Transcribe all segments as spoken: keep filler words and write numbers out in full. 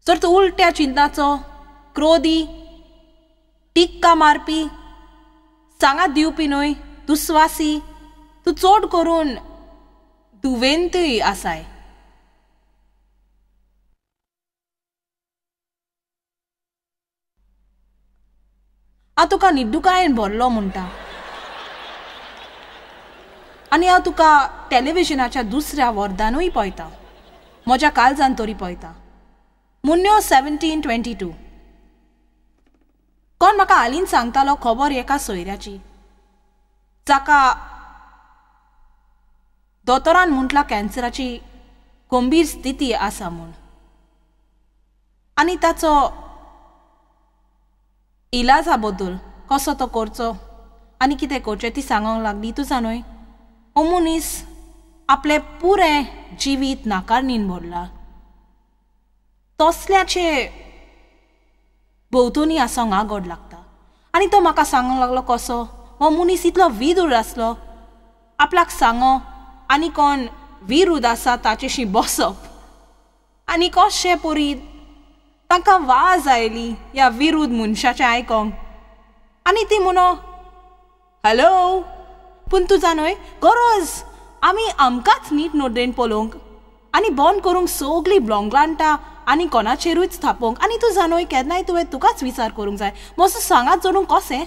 जर तूं उलट्या चिंताचो, क्रोधी, टिक्का मारपी, सांगात दिवपी न्हय, दुस्वासी, तूं चड करून दुवेंतय आसाय. हांव तुका निड्डुकायेन भरलो म्हणटा आनी हांव तुका टॅलिव्हिजनाच्या दुसऱ्या वर्धानूय पळयता, म्हज्या काळजान तरी पळयता. मुन्यो सेव्हन्टीन ट्वेंटी टू कोण म्हाका हालीं सांगतालो खबर एका सोयऱ्याची, जाका दोतोरान म्हटला कॅन्सराची गंभीर स्थिती आसा म्हूण, आनी ताचो इलाजा बद्दल कसो तो करचो आनी कितें करचें ती सांगूंक लागली. तूं जाणय, हो मनीस आपलें पुरें जिवीत नाकारणीन भरला. तसल्याचे भोंवतणी आसोंक आगोड लागता. आनी तो म्हाका सांगूंक लागलो कसो हो मनीस इतलो विरूद आसलो, आपल्याक सांगो आनी कोण विरूद आसा ताचेशी बसप, आनी कशें परी तांकां वाज आयली ह्या विरूद मनशाचें आयकोंक. आनी ती म्हणो हॅलो, पूण तूं जाणय गरज आमी आमकांच नीट नोदरेन पळोवंक आनी बंद करूंक सगळीं ब्लॉंगलांटा आनी कोणाचेरूच थापोवंक. आनी तूं जाणय केन्नाय तुवें तुकाच विचार करूंक जाय, म्हजो सांगात जोडूंक कशें.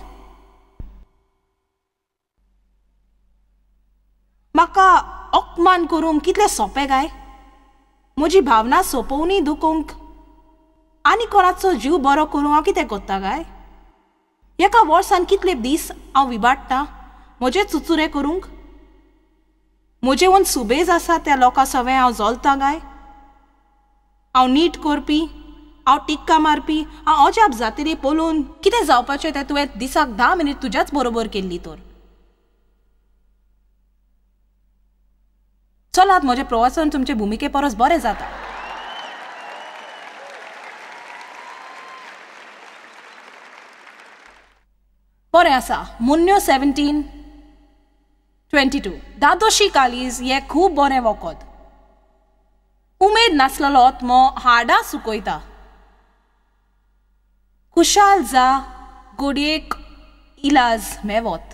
म्हाका अपमान करूंक कितलें सोंपें गाय, म्हजी भावना सोंपोवनय दुखोवंक आनी कोणाचो जीव बरो करूंक हांव कितें कोत्ता गाय. एका वर्सान कितले दीस हांव विबाडटा म्हजें चुचुरें करूंक. म्हजे वन सुबेज आसा त्या लोकां सवें हांव जळटा गाय. हांव नीट करपी, हांव टिक्का मारपी, हांव अजाप जातली पळोवन कितें जावपाचें तें तुवें दिसाक धा मिनीट तुज्याच बरोबर केल्ली तर. चलात, म्हजें प्रवासन तुमचे भुमिके परस बरें जाता. बरें आसा. मुन्यो सेव्हन्टीन ट्वेंटी टू दादोशी कालीज हे खूब बरें वखद. उमेद नासलेलो आत्मो हाडां सुकयता. खुशाल जा, गोडयेक इलाज मेवत.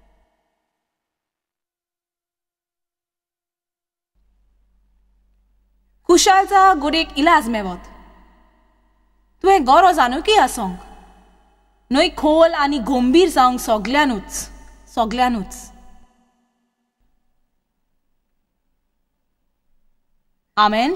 खुशाल जा, गोडयेक इलाज मेवत. तुवें गरो जाणूकी आसोंक न्हय, खोल आनी गंभीर जावंक सगळ्यांनूच सगळ्यांनूच. आमेन.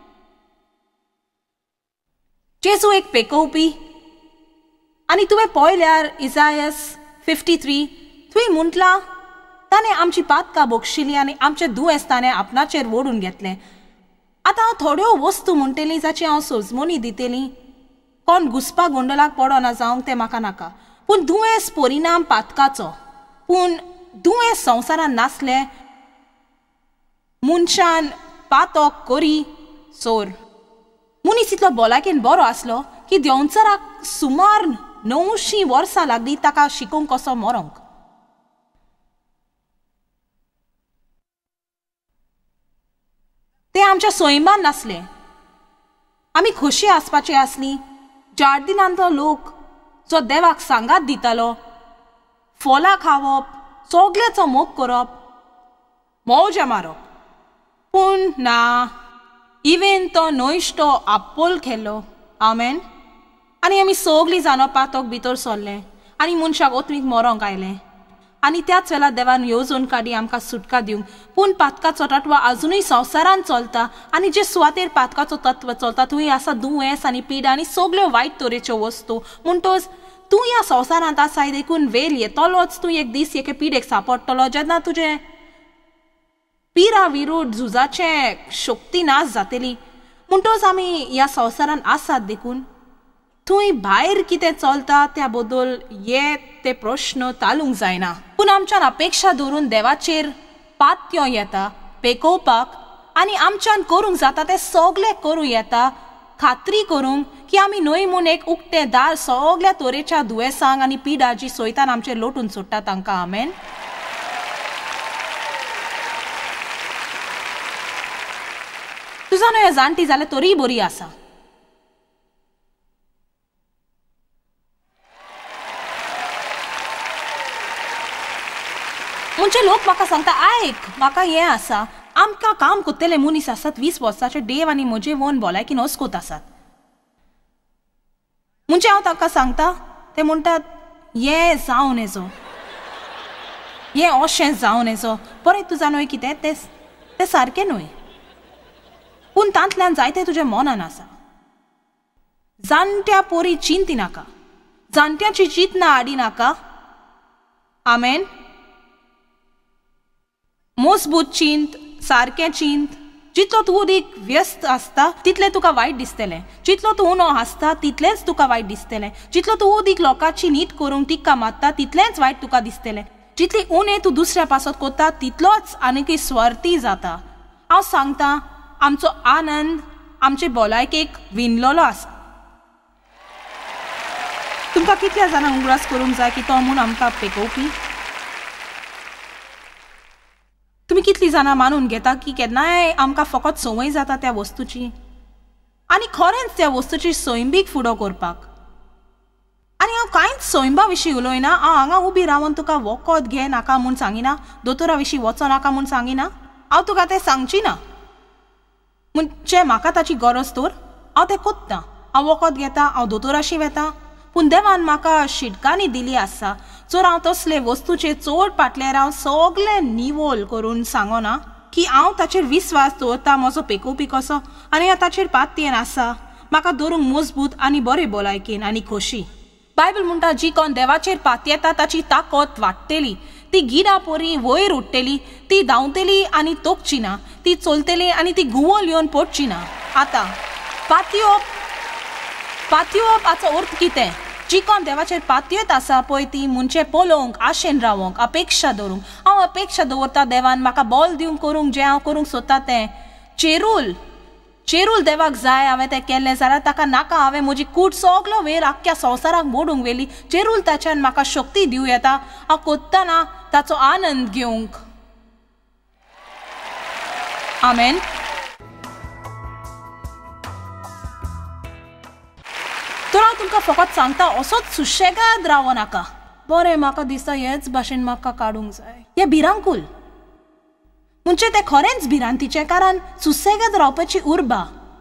जेजू एक पेकोवपी. आनी तुवें पळयल्यार इजायास फिफ्टी थ्री थंय म्हटलां ताणें आमची पातकां बोगशिली आनी आमचे दुयेंस ताणें आपणाचेर ओडून घेतलें. आतां हांव थोड्यो वस्तू म्हणटली जाची हांव सोजमोनी दितली. कोण घुसपा गोंडलाक पडना जावंक तें म्हाका नाका, पूण दुयेंस परिणाम पातकाचो. पूण दुयेंस संवसारान नासलें, मनशान पातक करी सोर. मनीस इतलो भलायकेन बरो आसलो की देंवचाराक सुमार णवशीं वर्सां लागलीं ताका शिकोवंक कसो मरोंक. तें आमच्या सैमान नासलें. आमी खोशी आसपाची आसलीं. जार्दिनांतलो लोक जो देवाक सांगात दितालो, फळां खावप, सगळ्याचो मोग करप, मौजा मारप. पूण ना, इवेन तो नोश्तो आपोल खेळ्ळो. आमेन. आनी आमी सगळीं जाणो पातक भितर सरले आनी मनशाक ओतमीक मरोंक आयलें. आनी त्याच वेळार देवान येवजून काडी आमकां सुटका दिवंक. पूण पातकाचो तत्व आजुनूय संवसारान चलता आनी जे सुवातेर पातकाचो तत्व चलता थंय आसा दुयेंस आनी पीड आनी सगळ्यो वायट तरेच्यो वस्तू. म्हणटच तूं ह्या संवसारांत आसाय देखून वेल येतलोच. तूं एक दीस एके पिडेक सांपडटलो जेन्ना तुजें पिरा विरूद्ध झुजाचे शक्ती नाश जातली. म्हणटच आमी ह्या संवसारान आसात देखून थंय भायर कितें चलता त्या बद्दल हे ते प्रश्न तालूंक जायना. पूण आमच्यान अपेक्षा दवरून देवाचेर पात्यो येता पेकोवपाक आनी आमच्यान करूंक जाता तें सगळें करूं येता. खात्री करूंक की आमी न्हय म्हूण एक उक्तें दार सगळ्या तरेच्या दुयेंसांक आनी पिडा जी सोयतान आमचेर लोटून सोडटा तांकां. आमेन. तुझा न्हय जाणटी जाल्यार तरी बरी आसा. म्हणजे लोक म्हाका सांगता आयक म्हाका हें आसा आमकां काम कोत्तेले मनीस आसात वीस वर्साचे देव आनी म्हजे वोन भलायकीन वचकोत आसात म्हणजे हांव ताका सांगता ते म्हणटात हें जावन येजो हें अशें जावन येजो बरें तूं जाणोय कितें तें तें सारकें न्हय पूण तांतल्यान जायतें तुज्या मनान आसा जाणट्या पोरी चिंती नाका जाणट्याची चिंतना आडी नाका आमेन मजबूत चिंत सारकें चिंत जितलो तूं उदीक व्यस्त आसता तितलें तुका वायट दिसतलें जितलो तूं उणो आसता तितलेंच तुका वायट दिसतलें जितलो तूं उदीक लोकांची नीट करूंक तिका मात्ता तितलेंच वायट तुका दिसतलें जितली उणें तूं दुसऱ्या पासत कोत्ता तितलोच आनीक स्वार्थी जाता हांव सांगता आमचो आनंद आमचे भलायकेक विणलोलो आसा तुमकां कितल्या जाणांक उगडास करूंक जाय की तो म्हूण आमकां पेकोवपी तुमी कितलीं जाणां मानून घेता की केन्नाय आमकां फकत संवय जाता त्या वस्तूची आनी खरेंच त्या वस्तूची सोयंबीक फुडो करपाक आनी हांव कांयच सोयंबा विशीं उलयना हांव हांगा उबी रावन तुका वखद घे नाका म्हूण सांगिना दोतोरा विशीं वचो नाका म्हूण सांगिना हांव तुका तें सांगची ना म्हणजे म्हाका ताची गरज तर हांव तें कोत्ता हांव वखद घेता हांव दोतोराशी वेता पूण देवान म्हाका शिटकांनी दिली आसा जर हांव तसले वस्तूचे चड पाटल्यार हांव सगळें निवळ करून सांगना की हांव ताचेर विस्वास दवरता म्हजो पेकोवपी कसो आनी हांव ताचेर पातयेन आसा म्हाका धरूंक मजबूत आनी बरे भलायकेन आनी खोशी बायबल म्हणटा जी कोण देवाचेर पातयेता ताची ताकद वाडटली ती गिडां पोरी वयर उडटली ती धांवतली आनी तोकची ना ती चलतली आनी ती घुंवल येवन पडची ना आतां पातयोवप पातयोवप हाचो अर्थ कितें जी कोण देवाचेर पातयेत आसा पळय ती म्हणजे पळोवंक आशेन रावंक अपेक्षा दवरूंक हांव अपेक्षा दवरता देवान म्हाका बॉल दिवंक करूंक जें हांव करूंक सोदता तें चेरूल चेरूल देवाक जाय हांवें तें केलें जाल्यार ताका नाका हांवें म्हजी कूट सगलो वेळ आख्ख्या संवसाराक मोडूंक वेली चेरूल ताच्यान म्हाका शक्ती दिवं येता हांव कोत्तना ताचो आनंद घेवंक आमेन तर हांव तुमकां फकत सांगता असोच सुशेगाद रावो नाका बरें म्हाका दिसता हेच भाशेन म्हाका काडूंक जाय हें भिरांकूल म्हणजे तें खरेंच भिरांतीचें कारण सुसेगाद रावपाची उर्बा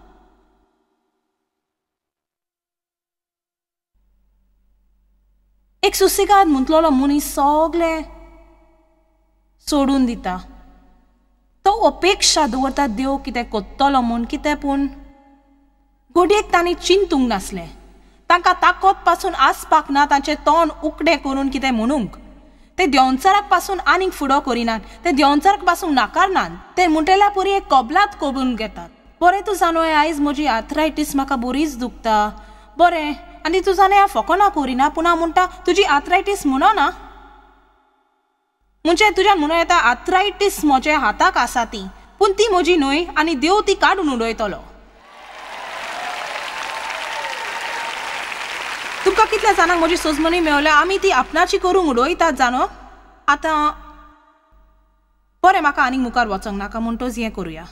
एक सुसेगाद म्हणटलो मनीस सगळें सोडून दिता तो अपेक्षा दवरता देव कितें कोत्तलो म्हूण कितें पूण घडयेक तांणी चिंतूंक नासलें तांकां ताकद पासून आसपाक ना तांचें तोंड उकडें करून कितें म्हणूंक ते देंवचाराक पासून आनीक फुडो करिनात ते देंवचाराक पासून नाकारनात ते म्हणटल्या परी एक कबलात करून घेतात बरें तूं जाणोय आयज म्हजी आर्थरायटीस म्हाका बरीच दुखता बरें आनी तूं जाणें हांव फकोना करिना पूण हांव म्हणटा तुजी आर्थरायटीस म्हणो ना म्हणजे तुज्यान म्हणूं येता आर्थरायटीस म्हज्या हाताक आसा ती पूण ती म्हजी न्हय आनी देव ती काडून उडयतलो तुमकां कितल्या जाणांक म्हजी सोजमणी मेवल्या आमी ती आपणाची करूंक उडयतात जाणो आतां बरें म्हाका आनीक मुखार वचोंक नाका म्हणटोच हें करुया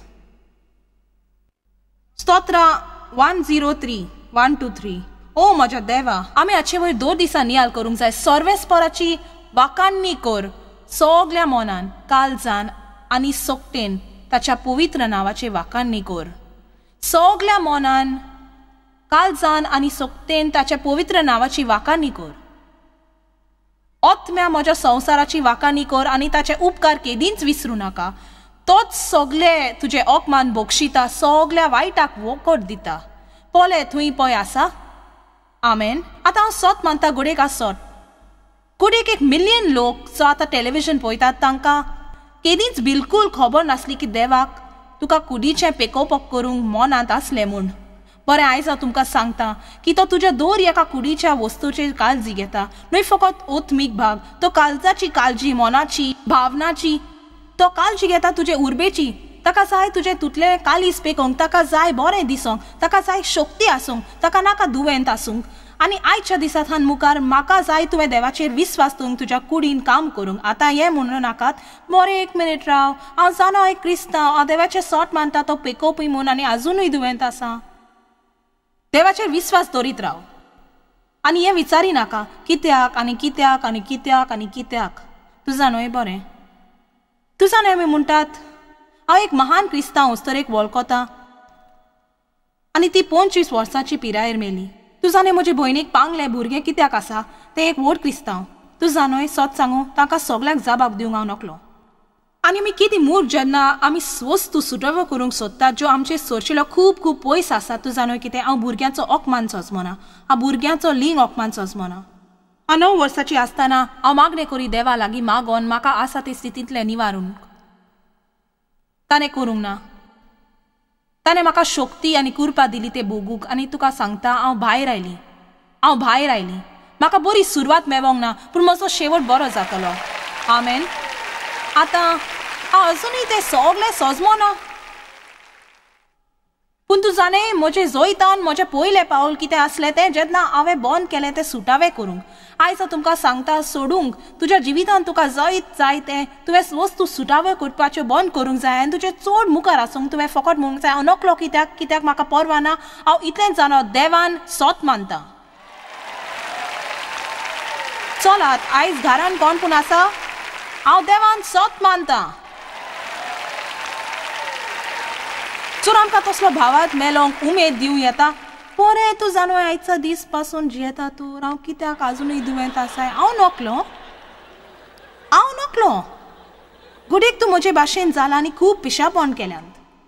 स्तोत्रा one zero three one two three ओ म्हज्या देवा आमी हाचे वयर दोन दिसां नियाल करूंक जाय सर्वेस्पराची वाकाणणी कर सगळ्या मनान काळजान आनी सोकटेन ताच्या पवित्र नांवाची वाकाणणी कर सगळ्या मनान काळजान आनी सोकतेन ताच्या पवित्र नांवाची वाकाणणी कर ओत्म्या म्हज्या संवसाराची वाकाणणी कर आनी ताचे उपकार केदींच विसरूं नाका तोच सगळे तुजे ओकमान बक्षिता सगळ्या वायटाक वखद दिता पोले थंय पळय आसा आमेन आतां हांव सोत मानता गुडेक आसोत गुडेक एक मिलियन लोक जो आतां टेलिव्हिजन पळयतात तांकां केदींच बिलकूल खबर नासली की देवाक तुका कुडीचें पेकोवप करूंक मनांत आसलें म्हूण बरें आयज हांव तुमकां सांगता की तो तुज्या दर एका कुडीच्या वस्तूची काळजी घेता न्हय फकत ओत्मीक भाग तो काळजाची काळजी मनाची भावनाची तो काळजी घेता तुजे उर्बेची ताका जाय तुजें तुटलें कालीस पेकोवंक ताका जाय बरें दिसोंक ताका जाय शक्ती आसूंक ताका नाका दुयेंत आसूंक आनी आयच्या दिसांतल्यान मुखार म्हाका जाय तुवें देवाचेर विस्वास दवरून तुज्या कुडीन काम करूंक आतां हें म्हणूं नाकात बरें एक मिनीट राव हांव जाणा एक क्रिस्तांव हांव देवाचें सोट मानता तो पेकोवपी म्हूण आनी आजुनूय दुयेंत आसा देवाचेर विस्वास दवरीत राव आनी हें विचारी नाका कित्याक आनी कित्याक आनी कित्याक आनी कित्याक तूं जाणोय बरें तुझा नेहमी म्हणटात हांव एक महान क्रिस्तांव तर एक वळखता आनी ती पंचवीस वर्सांची पिरायेर मेली. तूं जाणें म्हजे भयणीक पांगले भुरगें कित्याक आसा तें एक व्हड क्रिस्तांव. तूं जाणय सच सांगू तांकां सगळ्याक जबाब दिवंक हांव नकलो. आनी आमी कितें मूर्ख जेन्ना आमी वस्तू सुटवो करूंक सोदतात ज्यो आमचे सोरचिल्लो खूब खूब पयस आसा. तूं जाणय कितें हांव भुरग्यांचो ओकमान सजमना, हांव भुरग्यांचो लिंग ओकमान सजमना. हांव णव वर्साची आसतना हांव मागणें करी देवा लागीं मागोन म्हाका आसा ते स्थितींतलें निवारून ताणें करूंक ना. ताणें म्हाका शक्ती आनी कृपा दिली ते भोगूंक. आनी तुका सांगता हांव भायर आयली हांव भायर आयली म्हाका बरी सुरवात मेळोंक ना पूण म्हजो शेवट बरो जातलो. आमेन. आतां हांव अजुनूय तें सगळें सजमो ना पूण तूं जाणें म्हजें जैतान म्हजें पयलें पावल कितें आसलें तें जेन्ना हांवें बंद केलें तें सुटावें करूंक. आयज हांव तुमकां सांगता सोडूंक तुज्या जिवितांत तुका जैत जाय तें तुवें वस्तू सुटाव्यो करपाच्यो बंद करूंक जाय आनी तुजें चड मुखार आसूंक तुवें फकत म्हणूंक जाय हांव नकलो कित्याक कित्याक म्हाका परवा ना. हांव इतलेंच जाणा देवान सोत मानता. चलात आयज घरान कोण पूण आसा हांव देवान सोत मानता. चोर आमकां तसलो भावात मेलोंक उमेद दिवं येता. पोरे तूं जाणय आयचो दीस पासून जियेता तूं हांव कित्याक आजुनूय दुयेंत आसाय. हांव नकलो हांव नकलो गुडेक तूं म्हजे भाशेन जाला आनी खूब पिशापण केल्यात.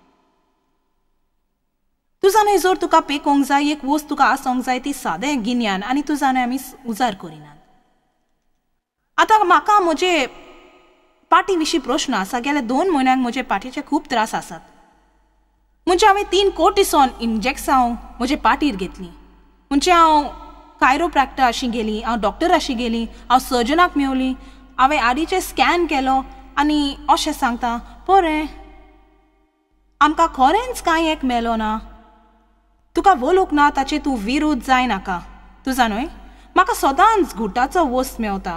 तूं जाणय जर तुका पेकोंक जाय एक वस्त तुका आसोंक जाय ती सादें गिन्यान आनी तूं जाणय आमी उजार करिनात. आतां म्हाका म्हजे पाटी विशीं प्रश्न आसा. गेल्या दोन म्हयन्यांक म्हजे पाटीचे खूब त्रास आसात. म्हणजे हांवें तीन कोर्टिसॉन इंजेक्सां म्हजे पाटीर घेतली. म्हणजे हांव कायरोप्रॅक्टर अशी गेली हांव डॉक्टर अशी गेली हांव सर्जनाक मेवली हांवें आडीचें स्कॅन केलो आनी अशें सांगता पोरें आमकां खरेंच कांय एक मेलो ना. तुका वळूंक ना ताचे तूं विरोध जायनाका. तूं जाणय म्हाका सदांच घुटाचो वस्त मेवता.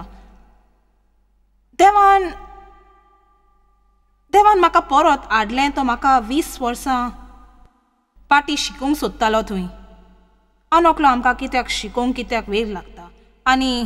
देवान देवान म्हाका परत हाडलें तो म्हाका वीस वर्सां पाटी शिकोवंक सोदतालो थंय. हांव नकलो आमकां कित्याक शिकोवंक कित्याक वेळ लागता. आनी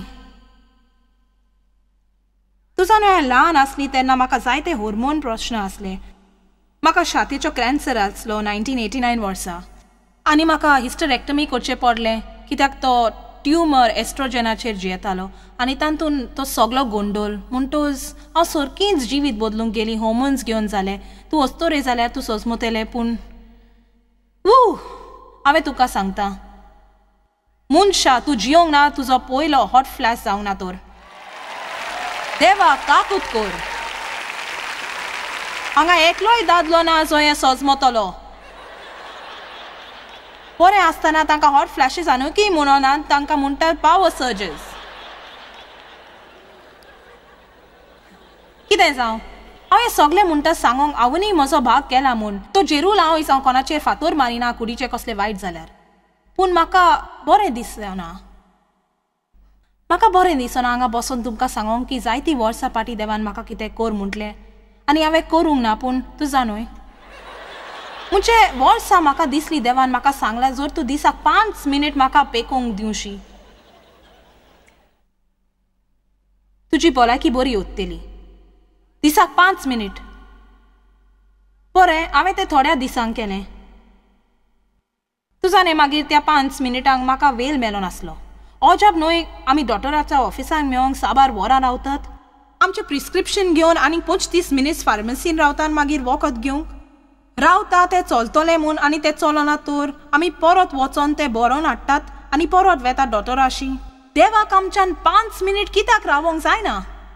तूं जाणा हांवें ल्हान आसली तेन्ना म्हाका जायते हॉर्मोन प्रश्न आसले. म्हाका छातीचो कॅन्सर आसलो नायन्टीन एटी नायन वर्सा आनी म्हाका हिस्टरेक्टमी करचें पडलें कित्याक तो ट्युमर एस्ट्रोजेनाचेर जियेतालो आनी तातूंत तो सगळो गोंडोल म्हणटोच हांव सारकीच जिवीत बदलूंक गेली. हॉर्मोन्स घेवन जालें तूं वस्तोरे जाल्यार तूं सजमतलें पूण ऊ हांवें तुका सांगता मनशा तूं जियोंक ना तुजो पयलो हॉट फ्लॅश जावंक ना तर देवा काकूत कर. हांगा एकलोय दादलो ना जो हें सजमतलो. बरें आसतना तांकां हॉट फ्लॅशीस आनुकी म्हणून तांकां म्हणटात पावर सर्जस. कितें जावं हांव हें सगळें म्हणटा सांगोंक हांवेंय म्हजो भाग केला म्हूण तो जेरूल हांव हांव कोणाचेर फातोर मारिना कुडीचें कसलें वायट जाल्यार. पूण म्हाका बरें दिसना म्हाका बरें दिसना हांगा बसून तुमकां सांगोंक की जायतीं वर्सां पाटी देवान म्हाका कितें कर म्हटलें आनी हांवें करूंक ना. पूण तूं जाणय म्हणजे वर्सां म्हाका दिसली देवान म्हाका सांगलां जर तूं दिसाक पांच मिनीट म्हाका पेकोवंक दिवशी तुजी भलायकी बरी उरतली. दिसाक पांच मिनीट बरें हांवें तें थोड्या दिसांक केलें. तूं जाणें मागीर त्या पांच मिनिटांक म्हाका वेळ मेलो नासलो. अजाप न्हय आमी डॉक्टराच्या ऑफिसान मेळोंक साबार वरां रावतात आमचें प्रिस्क्रिप्शन घेवन आनी पंचवीस मिनिट्स फार्मसीन रावतात मागीर वखद घेवंक रावता तें चलतलें म्हूण आनी तें चलना तर आमी परत वचोन तें बरोवन हाडटात आनी परत वेतात डॉक्टराशी. देवाक आमच्यान पांच मिनीट कित्याक रावोंक जायना.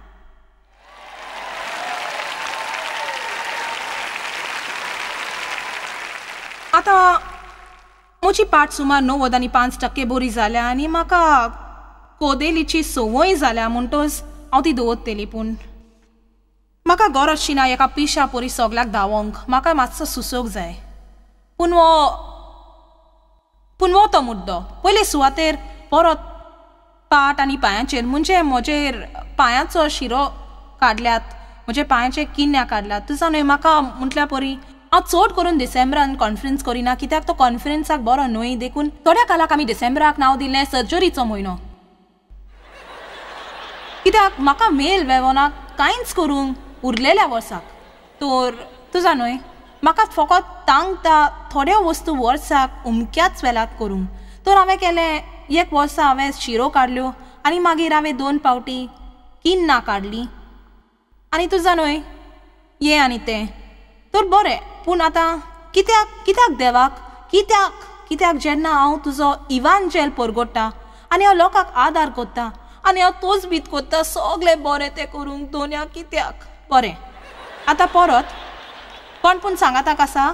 आतां म्हजी पाट सुमार णव्वद आनी पांच टक्के बरी जाल्या आनी म्हाका कोदेलीची संवय जाल्या म्हणटच हांव ती दवरतली. पूण म्हाका गरज ना एका पिशा पोरी सगल्याक धांवोंक. म्हाका मातसो सुसोग जाय. पूण वो पूण वो तो मुद्दो पयले सुवातेर परत पाट आनी पांयाचेर म्हणजे म्हजेर पांयाचो शिरो काडल्यात म्हजे पांयाचे किन्या काडल्यात. तूं जाणय म्हाका म्हटल्या परी हांव चड करून डिसेंबरान कॉन्फरन्स करिना कित्याक तो कॉन्फरन्साक बरो न्हय. देखून थोड्या कालाक आमी डिसेंबराक नांव दिल्लें सर्जरीचो म्हयनो कित्याक म्हाका मेल मेळना कांयच करूंक उरलेल्या वर्साक. तर तुजा न्हय म्हाका फकत तांगता थोड्यो वस्तू वर्साक उमक्याच वेळात करूंक. तर हांवें केलें एक वर्सा हांवें शिरो काडल्यो आनी मागीर हांवें दोन पावटी किन्नां काडलीं. आनी तुजा न्हय हें आनी तें. तर बरें, पूण आतां कित्याक कित्याक देवाक कित्याक कित्याक जेन्ना हांव तुजो इवांजेल परगोडटा आनी हांव लोकांक आदार कोत्ता आनी हांव तोच बीत कोत्ता सगळें बरें तें करूंक दोनया कित्याक. बरें, आतां परत कोण पूण सांगाताक आसा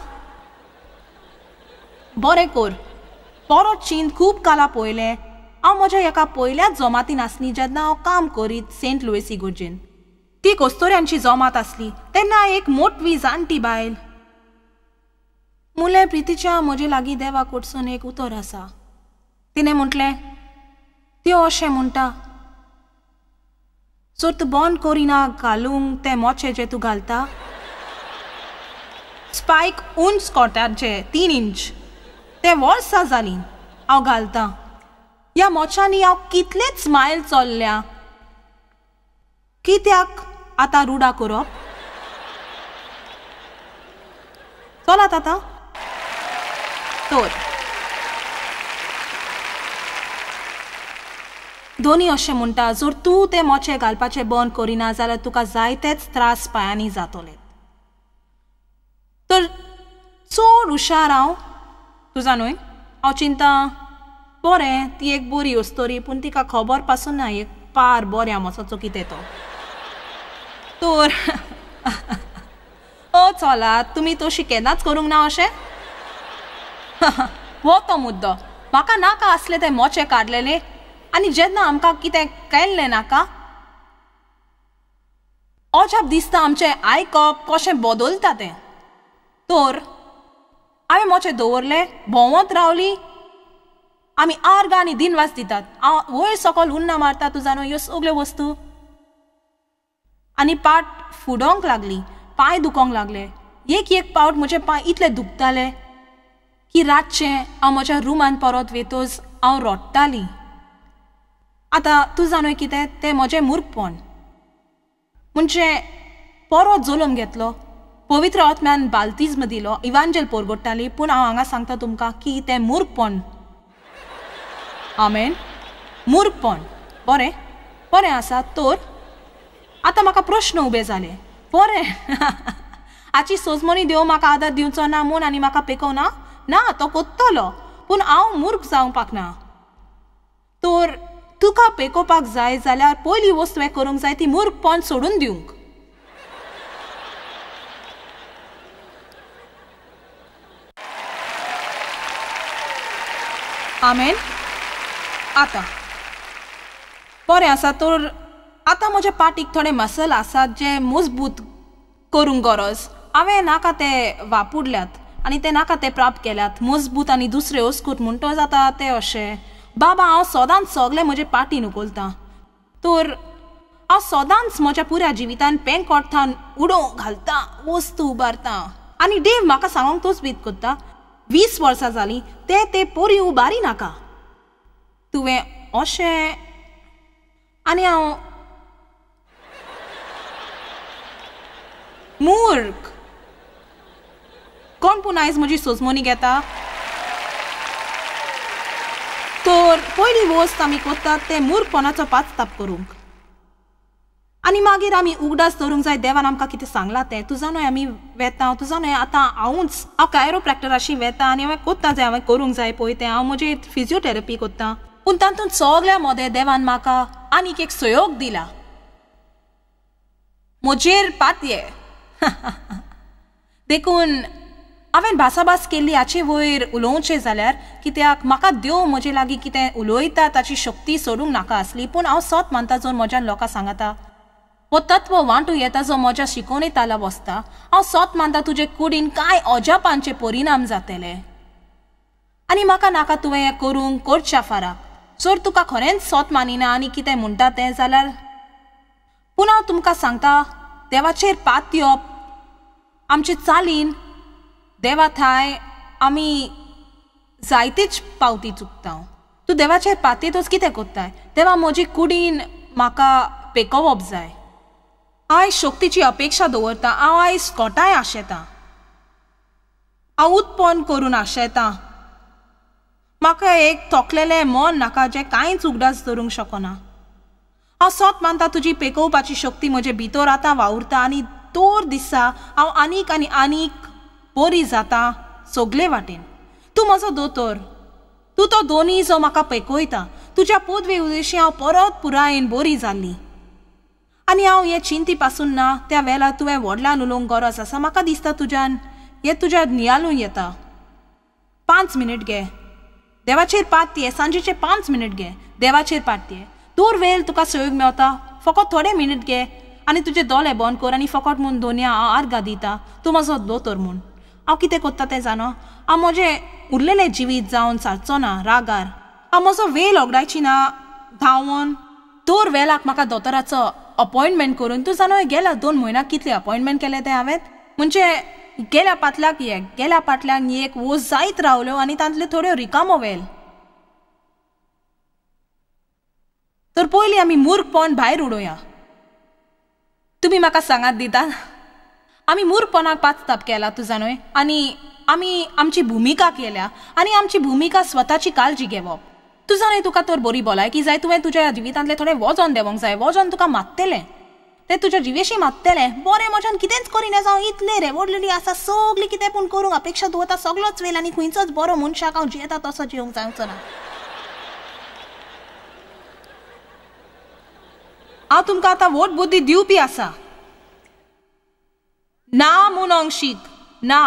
बरें कर. परत चिंत खूब काला पयलें हांव म्हज्या एका पयल्याच जमातीन आसली जेन्ना हांव काम करीत सेंट लुईस इगोर्जेन. ती कोस्तोऱ्यांची जमात आसली. तेन्ना एक मोटवी जाणटी बायल मुले प्रितीच्या म्हजे लागीं देवा कडसून एक उतर आसा. तिणें म्हटलें त्यो अशें म्हणटा जर तूं बंद करिना घालूंक ते मोचे जे तूं घालता स्पायक उंच कोटात जे तीन इंच ते वर्सां जालीं हांव घालतां. ह्या मोच्यांनी हांव कितलेच मायल चल्ल्या. कित्याक आतां रुडा करप. चलात आतां. तर दोनी अशें म्हणटा जर तूं ते मोचे घालपाचें बंद करिना जाल्यार तुका जायतेच त्रास पांयांनी जातले. तर चड हुशार हांव तुजा न्हय हांव चिंता बरें ती एक बरी वस्तोरी पूण तिका खबर पासून ना एक पार बऱ्या मोसाचो कितें तो. तर ओ चलात तुमी तशी केन्नाच करूंक ना अशें. हो तो मुद्दो. म्हाका नाका आसले ते मोचे काडलेले आनी जेन्ना आमकां कितें केल्लें नाका अजाप दिसता आमचें आयकप कशें बदलता तें. तर हांवें मोचे दवरले भोंवत रावली. आमी आर्गां आनी दिनवास दितात. हांव वयर सकयल उन्ना मारता तुजा न्हय ह्यो सगल्यो वस्तू. आनी पाट फुडोंक लागली. पांय दुखोंक लागले. एक एक पावट म्हजे पांय इतले दुखताले की रातचें हांव म्हज्या रुमान परत वेतोच हांव रडटाली. आतां तुजा न्हय कितें तें म्हजें मूर्खपण. म्हणजे परत जोलून घेतलो पवित्र आत्म्यान बाल्तिज्म दिलो इवांजेल परगोडटाली पूण हांव हांगा सांगता तुमकां की तें मूर्खपण. आमेन. मूर्खपण. बरें बरें आसा. तर आतां म्हाका प्रश्न उबे जाले. बरें हाची सोजमोनी देव म्हाका आदार दिवचो ना म्हूण आनी म्हाका पेकोवना ना तो कोत्तलो पूण हांव मूर्ख जावपाक ना. तर तुका पेकोवपाक जाय जाल्यार पयली वस्त हें करूंक जाय ती मूर्खपण सोडून दिवंक. आमेन. आतां बरें आसा. तर आतां म्हज्या पाटीक थोडे मसल आसात जे मजबूत करूंक गरज. हांवें नाका ते वापुडल्यात आनी ते नाका ते प्राप्त केल्यात मजबूत आनी दुसरे ओस्कूट म्हणटो जाता ते अशें. बाबा हांव सदांच सगळे म्हजे पाटीन उखलतां. तर हांव सदांच म्हज्या पुऱ्या जिवितान पेंग कोठ्ठान उडो घालतां वस्तू उबारतां. आनी देव म्हाका सांगूंक तोच बीत कोत्ता वीस वर्सां जालीं ते ते पोरी उबारी नाका तुवें अशें. आनी हांव मूर्ख कोण पूण आयज म्हजी सोजमोनी घेता. तर पयली वस्त आमी कोत्तात ते मूर्खपणाचो पाचताप करूंक आनी मागीर आमी उगडास धरूंक जाय देवान आमकां कितें सांगलां तें. तुजा न्हय आमी वेता तुजा न्हय आतां हांवूच हांव कायरोप्रॅक्टराशी वेता आनी हांवें कोत्ता जाय हांवें करूंक जाय पळय तें. हांव म्हजी फिजिओथेरपी कोत्तां पूण तातूंत सगल्या मदें देवान म्हाका आनीक एक सहयोग दिला. म्हजेर पातये देखून हांवें भासाभास केल्ली हाचे वयर उलोवचें जाल्यार कित्याक म्हाका देव म्हजे लागीं कितें उलोयता ताची शक्ती सोडूंक नाका आसली. पूण हांव सत मानता जर म्हज्यान लोकां सांगता वो तत्व वांटू येता जो म्हज्या शिकोवणेंत आला बसता. हांव सत मानता तुजे कुडीन कांय अजापांचे परिणाम जातले आनी म्हाका नाका तुवें हें करूंक करच्या फाराक. जर तुका खरेंच सत मानिना आनी कितें म्हणटा तें जाल्यार पूण हांव तुमकां सांगता देवाचेर पात येवप आमचे चालीन देवा थाय आमी जायतेच पावती चुकता. तूं देवाचेर पातयेतूच कितें कोत्ताय. देवा म्हजी कुडीन म्हाका पेकोवप जाय आयज शक्तीची अपेक्षा दवरता. हांव आयज कोटाय आशेतां. हांव उत्पन्न करून आशेतां. म्हाका एक तोकलेलें मन नाका जें कांयच उगडास धरूंक शकना. हांव सोत मानता तुजी पेकोवपाची शक्ती म्हजे भितर आतां वावुरता आनी दर दिसा हांव आनीक आनी आनीक बरी जाता सगळे वाटेन. तूं म्हजो दोतोर. तूं तो दोनी जो म्हाका पेकयता. तुज्या पदवे उदेशी हांव परत पुरायेन बरी जाल्ली. आनी हांव हे चिंती पासून ना त्या वेळार तुवें व्हडल्यान उलोवंक गरज आसा. म्हाका दिसता तुज्यान हें तुज्या नियालूय येता. पांच मिनट घे. देवाचेर पातये. सांजेचे पांच मिनट घे. देवाचेर पातये. दूर वेळ तुका सयोग मेवता. फकत थोडे मिनट घे आनी तुजे दोळे बंद कर आनी फकत म्हूण दोनया हांव आर्गां दिता. तूं म्हजो दोतोर म्हूण. हांव कितें कोत्ता तें जाणो. हांव म्हजें उरलेलें जिवीत जावन सारचो ना रागार. हांव म्हजो वेळ ओगडायची ना धांवन. दर वेळाक म्हाका दोतोराचो अपॉयंटमेंट करून. तूं जाणो गेल्या दोन म्हयन्याक कितले अपॉयंटमेंट केले ते हांवें. म्हणजे गेल्या पाटल्याक एक गेल्या पाटल्याक एक वोस जायत रावल्यो आनी तांतल्यो थोड्यो रिकामो वेल. तर पयलीं आमी मूर्खपण भायर उडोवया. तुमी म्हाका सांगात दिता. आमी मूर्खपणाक पाचताप केला तूं जाणोय. आनी आमी आमची भुमिका केल्या आनी आमची भुमिका स्वताची काळजी घेवप. तूं जाणय तुका तर बरी भलायकी जाय. तुवें तुज्या जिवितांतलें थोडें वजन देवंक जाय. वजन तुका मात्तेलें. तें तुज्या जिवेशी मात्तेलें. बरें म्हज्यान कितेंच करिना जावं इतलें रे व्हडलेली आसा सगळीं कितें पूण करूंक अपेक्षा दवरता सगळोच वेळ आनी खंयचोच बरो मनशाक हांव जियेता तसो जिवंक जावचो ना. हांव तुमकां आतां वोट बुद्धी दिवपी आसा. ना म्हूण अंशीक ना.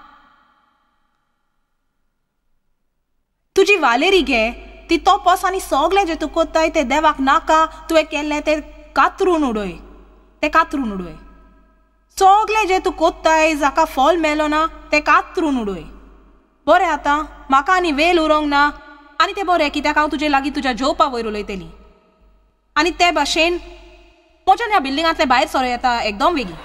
तुजी वालेरी घे. ती तोपस आनी सगळें जें तूं कोत्ताय तें देवाक नाका तुवें केल्लें तें कातरून उडय. तें कातरून उडय. सगळें जें तूं कोत्ताय जाका फळ मेलो ना तें कातरून उडय. बरें आतां म्हाका आनी वेळ उरोंक ना. आनी तें बरें कित्याक हांव तुजे लागीं तुज्या जेवपा वयर उलयतली. आनी ते भाशेन म्हज्यान ह्या बिल्डिंगांतले भायर सरो येता एकदम बेगीन.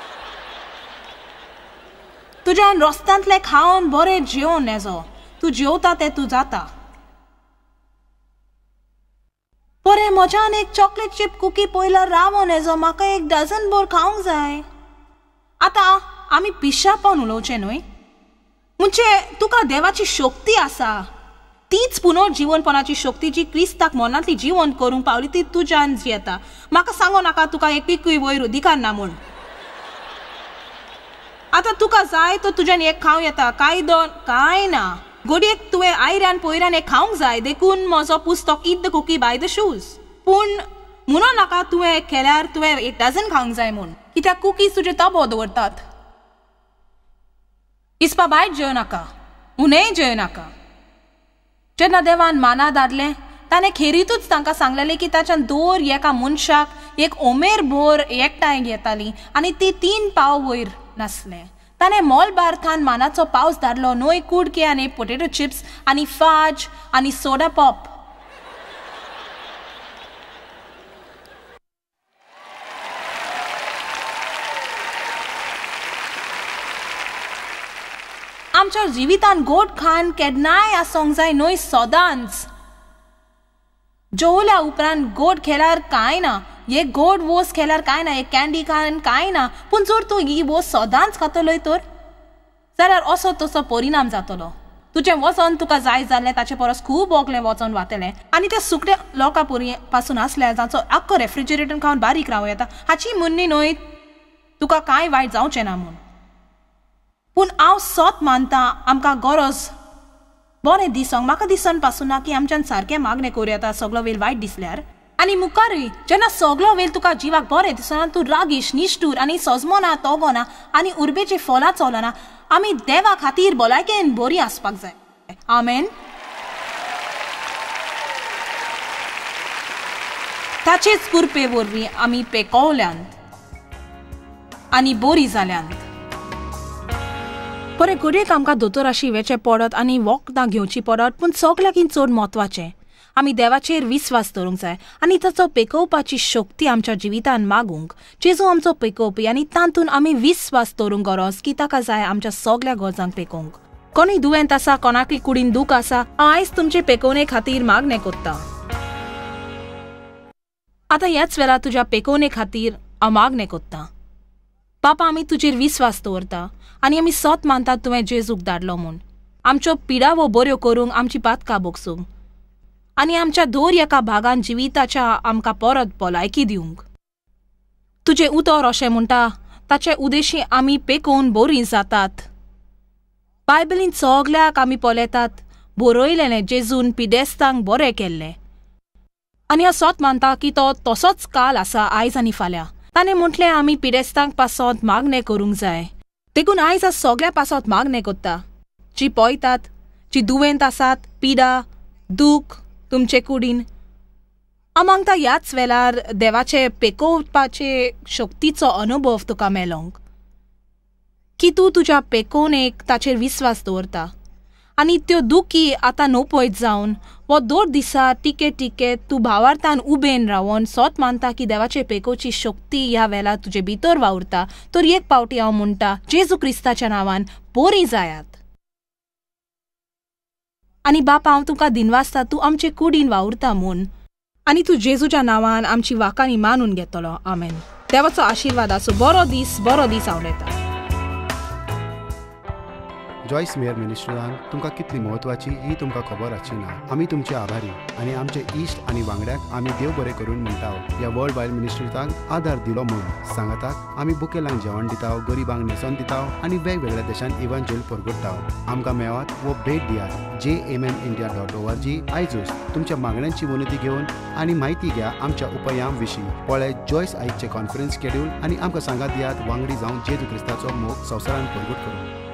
तुज्यान रस्त्यांतले खावन बरें जेवण येजो. तूं जेवता तें तूं जाता. बरें म्हज्यान एक चॉकलेट चिप कुकी पयला रावोन येजो. म्हाका एक डझन भर खावंक जाय. आतां आमी पिशापण उलोवचें न्हय. म्हणजे तुका देवाची शक्ती आसा. तीच पुनर्जीवनपणाची शक्ती जी क्रिस्ताक मनांतली जीवन करूंक पावली ती तुज्यान जियेता. म्हाका सांगो नाका तुका एक पिकूय वयर अधिकार ना म्हूण. आतां तुका जाय तो तुज्यान एक खावं येता. कांय दोन कांय ना. घडयेक तुवें आयऱ्यान पयऱ्यान एक खावंक जाय. देखून म्हजो पुस्तक eat the cookie by the shoes. पूण म्हणून नाका तुवें केल्यार तुवें एक डझन खावंक जाय म्हूण. कित्याक कुकीज तुजे ताबो दवरतात. इसपा भायर जेव नाका. उणेंय जेव नाका. जेन्ना देवान माना धाडलें ताणें खेरीतूच तांकां सांगलेलें की ताच्यान दर एका मनशाक एक ओमेर भर एकठांय घेताली आनी ती तीन पाव वयर नासलें. ताणें मॉलबार्थान मानाचो पावस धाडलो. न्हय कुडके आनी पोटेटो चिप्स आनी फाज आनी सोडा पॉप. आमच्या जिवितान गोड खाण केन्नाय आसोंक जाय न्हय सदांच. जेवल्या उपरांत गोड खेल्यार कांय ना. हे गोड वोस खेल्यार कांय ना. एक कॅन्डी खान कांय ना. पूण जर तूं ही वोस सदांच खातलोय तर जाल्यार असो तसो परिणाम जातलो. तुजें वजन तुका जाय जाल्लें ताचे परस खूब ओगलें वजन वातलें आनी त्या सुकट्या लोकां पासून आसल्यार जाचो आख्खो रेफ्रिजरेटर खावन बारीक रावं येता. हाची म्हणणी न्हय तुका कांय वायट जावचें ना म्हूण. पूण हांव सोत मानता आमकां गरज बरें दिसोंक. म्हाका दिसन पासून ना की आमच्यान सारकें मागणें करूं येता सगळो वेळ वायट दिसल्यार. आनी मुखारूय जेन्ना सगळो वेळ तुका जिवाक बरें दिसना तूं रागीश निश्ठूर आनी सजमना तोगोना आनी उर्बेचे फळां चलना. आमी देवा खातीर भलायकेन बरी आसपाक जाय. आमेन. ताचेच कृपे वरवीं आमी पेकवल्यांत आनी बरी जाल्यांत. बरें घडयेक आमकां दोतोराशी वेचें पडत आनी वखदां घेवची पडत. पूण सगळ्याकीन चड म्हत्वाचें आमी देवाचेर विस्वास दवरूंक जाय आनी ताचो पेकोवपाची शक्ती आमच्या जिवितान मागूंक. जेजू आमचो पेकोवपी आनी तातूंत आमी विस्वास दवरूंक गरज की ताका जाय आमच्या सगळ्या गरजांक पेकोवंक. कोणूय दुयेंत आसा कोणाकय कुडीन दूख आसा हांव आयज तुमचे पेकोवणे खातीर मागणें कोत्ता. आतां ह्याच वेळा तुज्या पेकोवणे खातीर हांव मागणें कोत्ता. बापा, आमी तुजेर विस्वास दवरता आनी आमी सत मानतात तुवें जेजूक धाडलो म्हूण. आमच्यो पिडा वो बऱ्यो करूंक, आमची पातकां बोगसूंक आनी आमच्या दोर एका भागान जिविताच्या आमकां परत भलायकी दिवंक. तुजें उतर अशें म्हणटा ताचे उद्देशी आमी पेकोवन बोरी जातात. बायबलींत सगल्याक आमी पळयतात बरयलेलें जेजून पिडेस्तांक बरें केल्लें आनी हांव सत मानता की तो तसोच काल आसा आयज आनी फाल्यां. ताणें म्हटलें आमी पिडेस्तांक पासत मागणें करूंक जाय. देखून आयज हांव सगळ्या पासत मागणें कोत्ता, जीं पळयतात, जीं दुयेंत आसात, पिडा दूख तुमचे कुडीन. हांव मागता ह्याच वेळार देवाचे पेकोवपाचे शक्तीचो अनुभव तुका मेळोंक, की तूं तुज्या पेकोवणेक ताचेर विस्वास दवरता आनी त्यो दुखी आतां नोपयत जावन वो दोर दिसा टिके टिके तूं भावार्थान उबेन रावन सोत मानता की देवाचे पेकोवची शक्ती ह्या वेळार तुजे भितर वावुरता. तर एक पावटी हांव म्हणटा, जेजू क्रिस्ताच्या नांवान बरी जायात. आनी बापा, हांव तुका दिनवासता तूं आमचे कुडीन वावुरता म्हूण आनी तूं जेजूच्या नांवान आमची वाकानी मानून घेतलो. आमेन. देवाचो आशिर्वाद आसूं. बरो दीस बरो दीस आवडेता. जॉयस मेयर मिनिस्ट्रीन तुमकां कितली म्हत्वाची ही तुमकां खबर आसची ना. आमी तुमचे आभारी आनी आमचे इश्ट आनी वांगड्याक आमी देव बरें करून म्हणटा. ह्या वर्ल्ड वायड मिनिस्ट्रीताक आदार दिलो म्हणून सांगातात. आमी बुकेलांक जेवण दिता, गरिबांक न्हेसोन दिता आनी वेगवेगळ्या देशांत इव्हांजेल परगडटा. आमकां मेळात वो भेट दियात J M M India dot O R G. आयजूच तुमच्या मागण्यांची विनंती घेवन आनी म्हायती घ्या आमच्या उपायां विशीं. पळय जॉयस आयजचे कॉन्फरन्स शेड्यूल आनी आमकां सांगात दियात वांगडी जावन जेजू क्रिस्ताचो मोग संवसारांत परगट करूं.